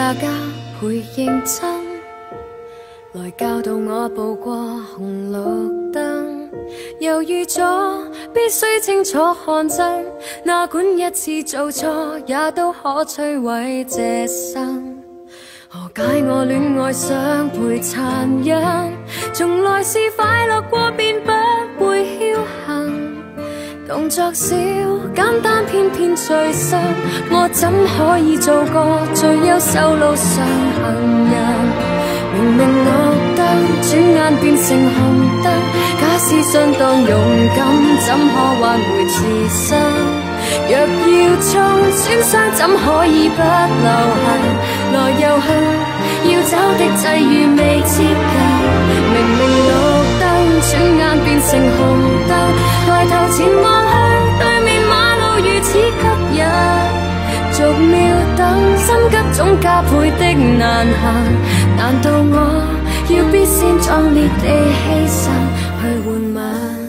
加倍認真，來教導我步過紅綠燈。猶豫咗，必須清楚看真，哪管一次做錯，也都可摧毀這生。何解我戀愛相配殘忍？從來是快樂過便不會僥倖。動作小簡單，偏偏最深。我怎可以做個最優秀路上行人？明明綠燈，轉眼變成紅燈。假使相當勇敢，怎可挽回自身？若要衝損傷，怎可以不留痕？來又去，要找的際遇未接近。明明綠燈，轉眼變成紅燈。抬頭前望去，對面馬路如此吸引。逐秒等，心急總加倍的難行。難道我要必先壯烈地犧牲去換吻？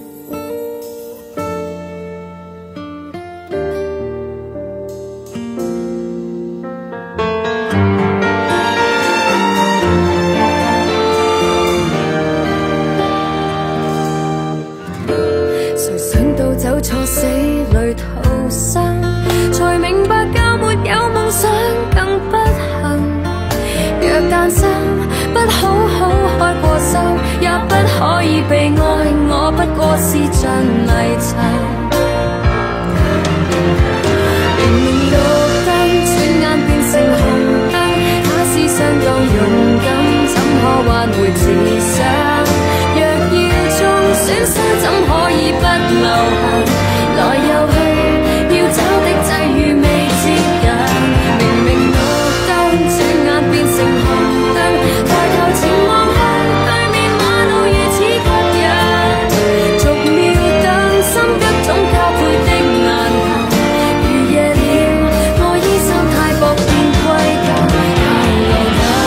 誰想到走錯死裏逃生，才明白較沒有夢想更不幸。若誕生不好好開過心，也不可以被愛，我不過是像泥塵。明明綠燈，轉眼變成紅燈。假使相當勇敢，怎可挽回自身？若要衝損傷，怎可以不留痕？來又去，要找的際遇未接近。明明綠燈，轉眼變成紅燈。抬頭前望去，對面馬路如此吸引。逐秒等，心急總加倍的難行。如夜了，我衣衫太薄便歸家，靠路燈。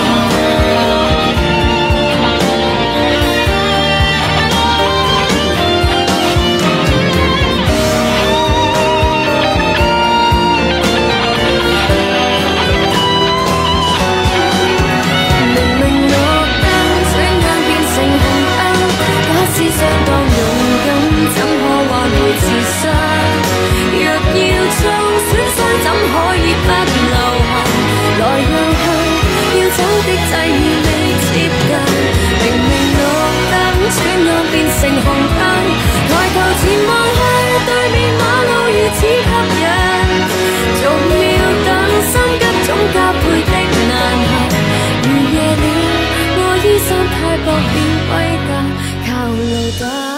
相當勇敢，怎可挽回自身？若要衝損傷，怎可以不留痕？來又去，要走的際遇未接近。明明綠燈，轉眼變成紅燈。抬頭前望去，對面馬路如此吸引。逐秒等，心急總加倍的難行。如夜了，我衣衫太薄便歸家。靠路燈。